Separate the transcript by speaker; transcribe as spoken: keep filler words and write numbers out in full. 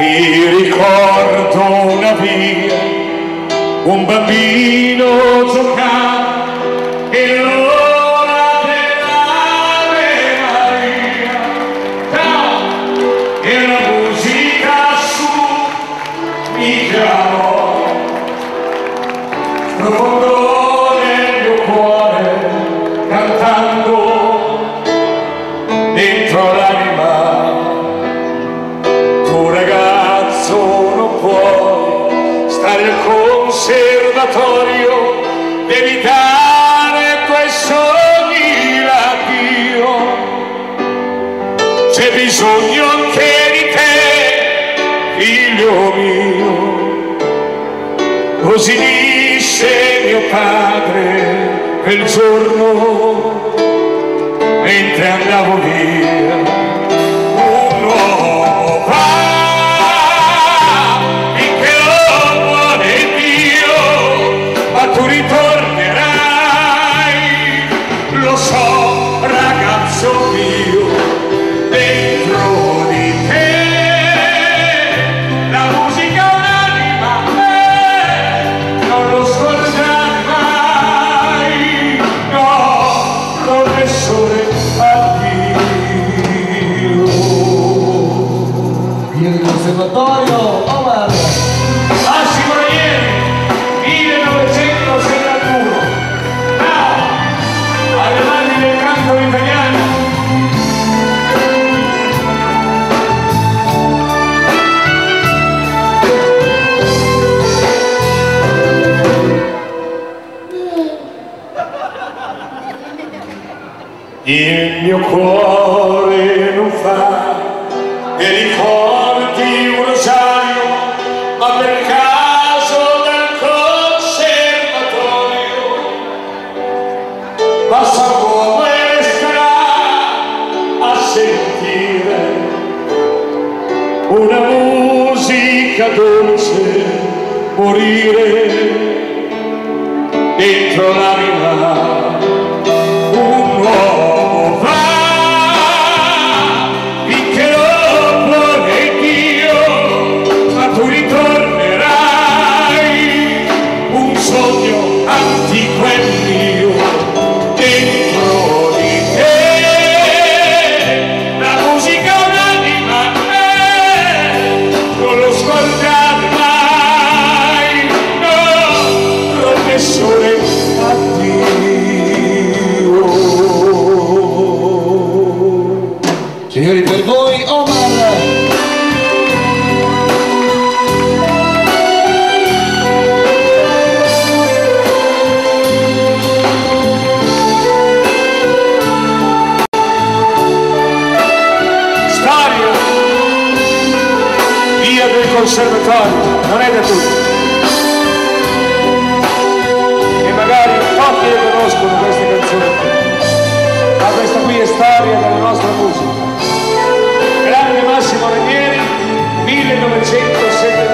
Speaker 1: Mi ricordo una via, un bambino giocava e l'ora dell'Ave Maria, ciao, e la musica su mi chiamò, sprofondò nel mio cuore cantando dentro l'anima. Stare al conservatorio, devi dare ai tuoi sogni l'addio. C'è bisogno anche di te, figlio mio. Così disse mio padre quel giorno mentre andavo via. Tu ritornerai, lo so ragazzo mio, dentro di te la musica è un'anima, eh, non lo scordare mai, no, professore, addio. Via del conservatorio, Omar. Massimo Ranieri, millenovecentosettantuno. Ciao, alle mani del canto italiano. Il mio cuore non fa e ricordi un rosario, ma per caso dal conservatorio passa un uomo e resterà a sentire una musica dolce morire dentro l'anima. Un uomo va finché non vuole Dio, ma tu ritornerai, un sogno antico è mio, dentro di te la musica è un'anima, eh, non lo scordare mai, no, professore, addio. Signori, per voi Omar. Storia, via del conservatorio, non è da tutti. E magari pochi le conoscono queste canzoni, ma questa qui è storia della nostra musica. Grande Massimo Ranieri, millenovecentosettanta.